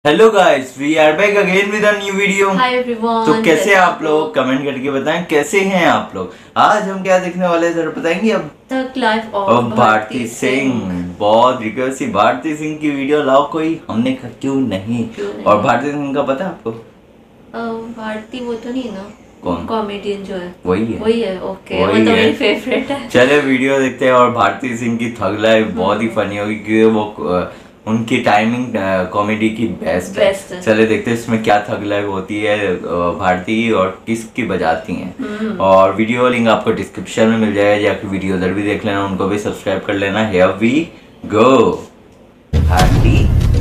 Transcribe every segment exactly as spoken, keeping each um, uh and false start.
Hello guys, we are back again with a new video. Hi everyone. तो कैसे आप लोग, कमेंट करके बताएं कैसे हैं आप लोग। आज हम क्या देखने वाले हैं जरा बताएंगे। अब तक लाइफ ऑफ भारती सिंह, बहुत रिक्वेस्ट थी भारती सिंह की वीडियो लाओ कोई, हमने कहा क्यों नहीं, क्यों नहीं? और भारती सिंह का पता है आपको? भारती वो तो नहीं है ना, कौन कॉमेडियन जो है वही है वही है ओके, वो तो मेरी फेवरेट है। चले वीडियो देखते हैं। और भारती सिंह की थग लाइफ बहुत ही फनी होगी क्योंकि वो उनकी टाइमिंग कॉमेडी की बेस्ट है, है। चले देखते हैं इसमें क्या थग लाइफ होती है भारती और किसकी बजाती हैं। और वीडियो लिंक आपको डिस्क्रिप्शन में मिल जाएगा, जाके वीडियो उधर भी देख लेना, उनको भी सब्सक्राइब कर लेना। Here we go. भारती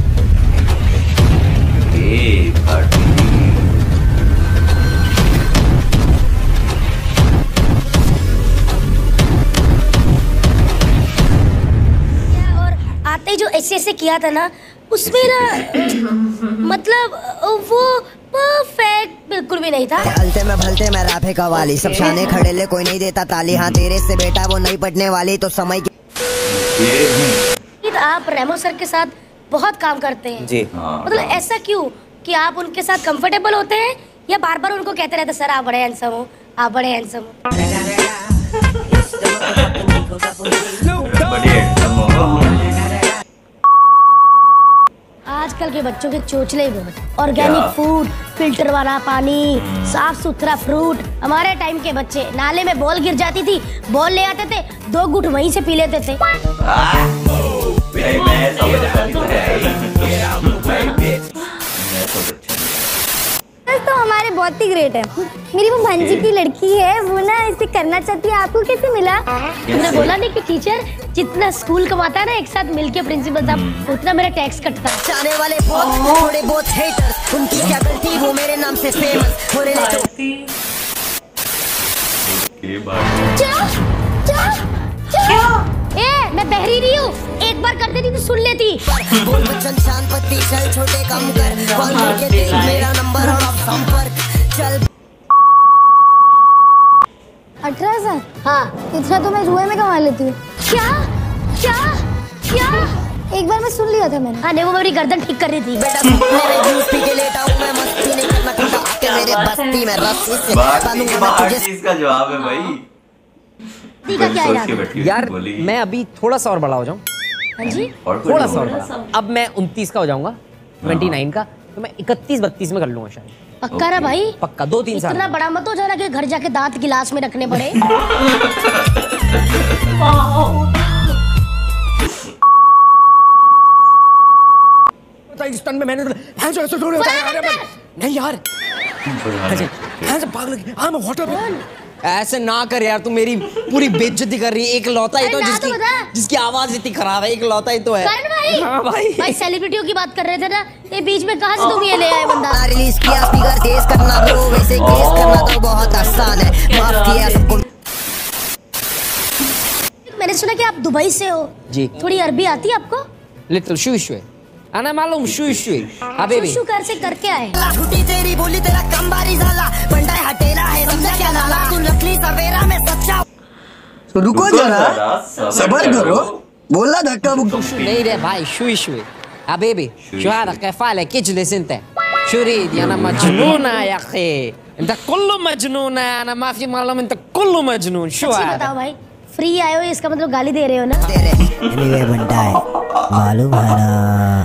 ए भारती जो ऐसे ऐसे किया था ना उसमें ना मतलब वो परफेक्ट बिल्कुल भी नहीं था। हलते में भलते में राफे कवाली, सब शाने खड़े ले कोई नहीं देता ताली। हाँ तेरे से बेटा वो नहीं पटने वाली तो समय की। आप रेमो सर के साथ बहुत काम करते हैं जी। मतलब ऐसा क्यों कि आप उनके साथ कंफर्टेबल होते हैं या बार बार उनको कहते रहते सर आप बड़े हैंडसम हो, आप बड़े हैंडसम हो। आजकल के बच्चों के चोचले ही बहुत। ऑर्गेनिक फूड, फिल्टर वाला पानी, साफ सुथरा फ्रूट। हमारे टाइम के बच्चे नाले में बॉल गिर जाती थी, बॉल ले आते थे, दो गुट वहीं से पी लेते थे। तो हमारे बहुत ही ग्रेट है। मेरी वो भांजी की लड़की है, वो ना इसे करना चाहती है। आपको कैसे मिला? तुमने बोला नहीं कि टीचर जितना स्कूल कमाता है ना एक साथ मिलके प्रिंसिपल साहब, उतना मेरा टैक्स कटता है। जाने वाले बहुत थोड़े बहुत हेटर्स, उनकी क्या गलती वो मेरे नाम से फेमस होने लगे। क्या क्या क्या? ए, मैं बहरी नहीं हूँ, एक बार कर देती तो सुन लेती। बोल बच्चन शान पत्ती चल छोटे कम कर, कॉल करके देख मेरा नंबर और अब संपर्क चल। अठारह साल? हाँ इतना तो मैं जुए में कमा लेती हूँ। क्या क्या क्या? एक बार मैं सुन लिया था मैंने। हाँ नहीं, वो मेरी गर्दन ठीक कर रही थी। बेटा मेरे जूस पी के लेटा हूँ मैं, मस्ती नहीं करना खुदा आके मेरे बस्ती में रस्सी से बांधूंगा मैं तुझे। इसका जवाब है भाई। क्या क्या यार मैं अभी थोड़ा सा और बड़ा हो जाऊं। हाँ जी थोड़ा सा और बड़ा। अब मैं उनतीस का हो जाऊंगा, उनतीस का, तो मैं इकतीस बत्तीस में कर लूंगा शायद। पक्का ना भाई? पक्का, दो तीन साल। इतना बड़ा मत हो जाना कि घर जाके दांत गिलास में रखने पड़े। में मैंने नहीं यार पागल ऐसे ना कर यार, तू मेरी पूरी बेइज्जती कर रही है। एक लौता ही तो जिसकी जिसकी आवाज इतनी खराब है, एक लौता ही तो है। भाई हाँ भाई भाई सेलिब्रिटियों की बात कर रहे थे ना, ये बीच में कहां से तुम ये ले आए बंदा? रिलीज किया स्पीकर तेज करना ब्रो, वैसे केस करना तो बहुत आसान है, माफ किया सबको। मैंने सुना कि आप दुबई से हो जी। थोड़ी अरबी आती है आपको? लिटिल शुई शुई अना मालूम शुई शुई हबीबी शुशु कर से करके आए। झूठी तेरी बोली तेरा कम बारी झाला, बंदा हटेला है समझा क्या लाला, तू नकली सवेरा में सच्चा। तो रुको जरा, सबर करो, बोला धक्का मुक्की नहीं रे भाई। Shuey Shuey Habibi شو هذا كيف حالك اجلس انت شو ريد انا مجنونه يا اخي انت كله مجنونه انا ما في معلوم انت كله مجنون شو هذا। बताओ भाई, फ्री आए हो इसका मतलब गाली दे रहे हो ना? एनीवे बनता है मालूम है ना।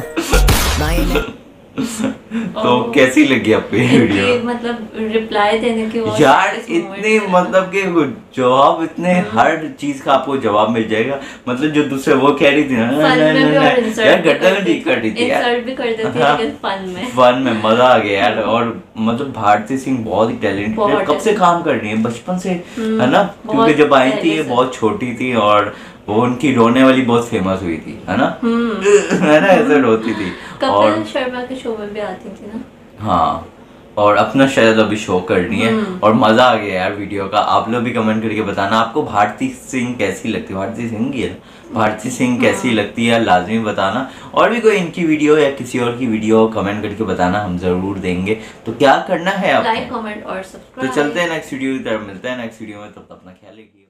तो कैसी लगी आपको ये वीडियो? मतलब रिप्लाई देने के यार इतने मतलब के जवाब, इतने हर चीज का आपको जवाब मिल जाएगा। मतलब जो दूसरे वो कह रही थी ना यार, गर्दन ठीक कर रही थी यार, भी कर देती है लेकिन फन में फन में मजा आ गया यार। और मतलब भारती सिंह बहुत ही टैलेंटेड है, कब से काम कर रही है, बचपन से है ना, क्योंकि जब आई थी बहुत छोटी थी और वो उनकी रोने वाली बहुत फेमस हुई थी है ना, है ना, ऐसे रोती थी। कपिल शर्मा के शो में भी आती थी ना। हाँ, और अपना शायद अभी शो करनी है। और मजा आ गया यार वीडियो का। आप लोग भी कमेंट करके बताना आपको भारती सिंह कैसी लगती है। भारती सिंह की है, भारती सिंह कैसी लगती है लाजमी बताना। और भी कोई इनकी वीडियो या किसी और की वीडियो कमेंट करके बताना, हम जरूर देंगे। तो क्या करना है आपको? लाइक कमेंट और सब्सक्राइब। तो चलते हैं नेक्स्ट वीडियो की तरफ, मिलते हैं नेक्स्ट वीडियो में, तब तक अपना ख्याल रखिए।